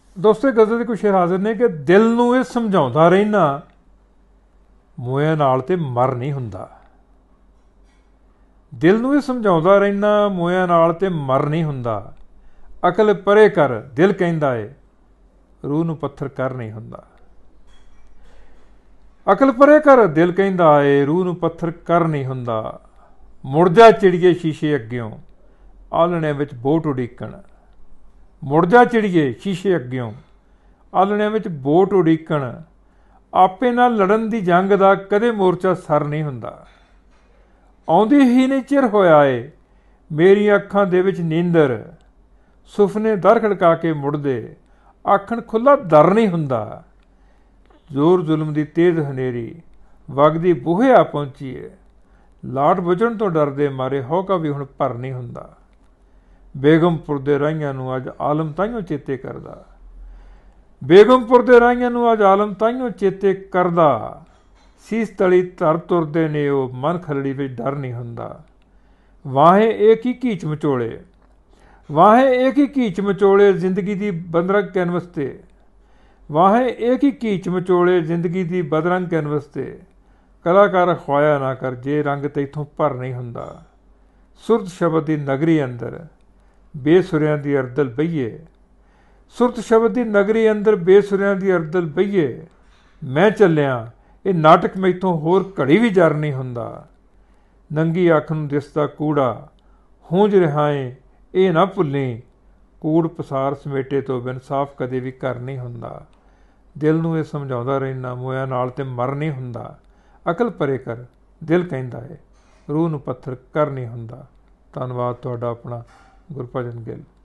ਦੋਸਤੋ ਗਜ਼ਲ ਦੇ ਕੁਛ ਸ਼ੇਰ ਹਾਜ਼ਰ ਨੇ ਕਿ ਦਿਲ ਨੂੰ ਇਹ ਸਮਝਾਉਂਦਾ ਰਹਿਣਾ ਮੋਇਆ ਨਾਲ ਤੇ ਮਰ ਨਹੀਂ ਹੁੰਦਾ। ਦਿਲ ਨੂੰ ਇਹ ਸਮਝਾਉਂਦਾ ਰਹਿਣਾ ਮੋਇਆ ਨਾਲ ਤੇ ਮਰ ਨਹੀਂ ਹੁੰਦਾ। ਅਕਲ ਪਰੇ ਕਰ ਦਿਲ ਕਹਿੰਦਾ ਏ ਰੂਹ ਨੂੰ ਪੱਥਰ ਕਰ ਨਹੀਂ ਹੁੰਦਾ। ਅਕਲ ਪਰੇ ਕਰ ਦਿਲ ਕਹਿੰਦਾ ਏ ਰੂਹ ਨੂੰ ਪੱਥਰ ਕਰ ਨਹੀਂ ਹੁੰਦਾ। ਮੁੜ ਜਾ ਚਿੜੀਏ ਸ਼ੀਸ਼ੇ ਅੱਗਿਓਂ ਆਲਣਿਆਂ ਵਿੱਚ ਬੋਟ ਉਡੀਕਣ। ਮੁੜ ਜਾ ਚਿੜੀਏ ਸ਼ੀਸ਼ੇ ਅੱਗਿਓਂ ਆਲਣਿਆਂ ਵਿੱਚ ਬੋਟ ਉਡੀਕਣ। ਆਪੇ ਨਾਲ ਲੜਨ ਦੀ ਜੰਗ ਦਾ ਕਦੇ ਮੋਰਚਾ ਸਰ ਨਹੀਂ ਹੁੰਦਾ। ਆਉਂਦੀ ਹੀ ਨਹੀਂ ਚਿਰ ਹੋਇਆ ਏ ਮੇਰੀਆਂ ਅੱਖਾਂ ਦੇ ਵਿੱਚ ਨੀਂਦਰ। ਸੁਫਨੇ ਦਰ ਖੜਕਾ ਕੇ ਮੁੜਦੇ ਆਖਣ ਖੁੱਲ੍ਹਾ ਦਰ ਨਹੀਂ ਹੁੰਦਾ। ਜ਼ੋਰ ਜ਼ੁਲਮ ਦੀ ਤੇਜ਼ ਹਨੇਰੀ ਵਗਦੀ ਬੂਹੇ ਆ ਪਹੁੰਚੀ ਏ। ਲਾਟ ਬੁਝਣ ਤੋਂ ਡਰਦੇ ਮਾਰੇ ਹੌਕਾ ਵੀ ਹੁਣ ਭਰ ਨਹੀਂ ਹੁੰਦਾ। ਬੇਗਮਪੁਰ ਦੇ ਰਾਹੀਆਂ ਨੂੰ ਅੱਜ ਆਲਮ ਤਾਈਓ ਚੇਤੇ ਕਰਦਾ। ਬੇਗਮਪੁਰ ਦੇ ਰਾਹੀਆਂ ਨੂੰ ਅੱਜ ਆਲਮ ਤਾਈਓ ਚੇਤੇ ਕਰਦਾ। ਸੀਸ ਤਲੀ ਧਰ ਤੁਰਦੇ ਨੇ ਉਹ ਮਨ ਖਲੜੀ ਵਿੱਚ ਡਰ ਨਹੀਂ ਹੁੰਦਾ। ਵਾਹੇ ਏਕ ਹੀ ਘੀਚ ਮਚੋਲੇ ਵਾਹੇ ਏਕ ਹੀ ਘੀਚ ਮਚੋਲੇ ਜ਼ਿੰਦਗੀ ਦੀ ਬਦਰੰਗ ਕੈਨਵਸ 'ਤੇ। ਵਾਹੇ ਏਕ ਹੀ ਘੀਚ ਮਚੋਲੇ ਜ਼ਿੰਦਗੀ ਦੀ ਬਦਰੰਗ ਕੈਨਵਸ 'ਤੇ। ਕਲਾਕਾਰ ਖਵਾਇਆ ਨਾ ਕਰ ਜੇ ਰੰਗ ਤੈਥੋਂ ਭਰ ਨਹੀਂ ਹੁੰਦਾ। ਸੁਰਤ ਸ਼ਬਦ ਦੀ ਨਗਰੀ ਅੰਦਰ ਬੇਸੁਰਿਆਂ ਦੀ ਅਰਦਲ ਬਈਏ। ਸੁਰਤ ਸ਼ਬਦ ਦੀ ਨਗਰੀ ਅੰਦਰ ਬੇਸੁਰਿਆਂ ਦੀ ਅਰਦਲ ਬਈਏ। ਮੈਂ ਚੱਲਿਆ ਇਹ ਨਾਟਕ ਮੈਥੋਂ ਹੋਰ ਘੜੀ ਵੀ ਜਰ ਨਹੀਂ ਹੁੰਦਾ। ਨੰਗੀ ਅੱਖ ਨੂੰ ਦਿਸਦਾ ਕੂੜਾ ਹੂੰਝ ਰਿਹਾ ਏ ਇਹ ਨਾ ਭੁੱਲੀ। ਕੂੜ ਪਸਾਰ ਸਮੇਟੇ ਤੋਂ ਬਿਨ ਸਾਫ਼ ਕਦੇ ਵੀ ਘਰ ਨਹੀਂ ਹੁੰਦਾ। ਦਿਲ ਨੂੰ ਇਹ ਸਮਝਾਉਂਦਾ ਰਹਿਣਾ ਮੋਇਆ ਨਾਲ ਤੇ ਮਰ ਨਹੀਂ ਹੁੰਦਾ। ਅਕਲ ਪਰੇ ਕਰ ਦਿਲ ਕਹਿੰਦਾ ਏ ਰੂਹ ਨੂੰ ਪੱਥਰ ਕਰ ਨਹੀਂ ਹੁੰਦਾ। ਧੰਨਵਾਦ ਤੁਹਾਡਾ ਆਪਣਾ ਗੁਰਭਜਨ ਗਿੱਲ।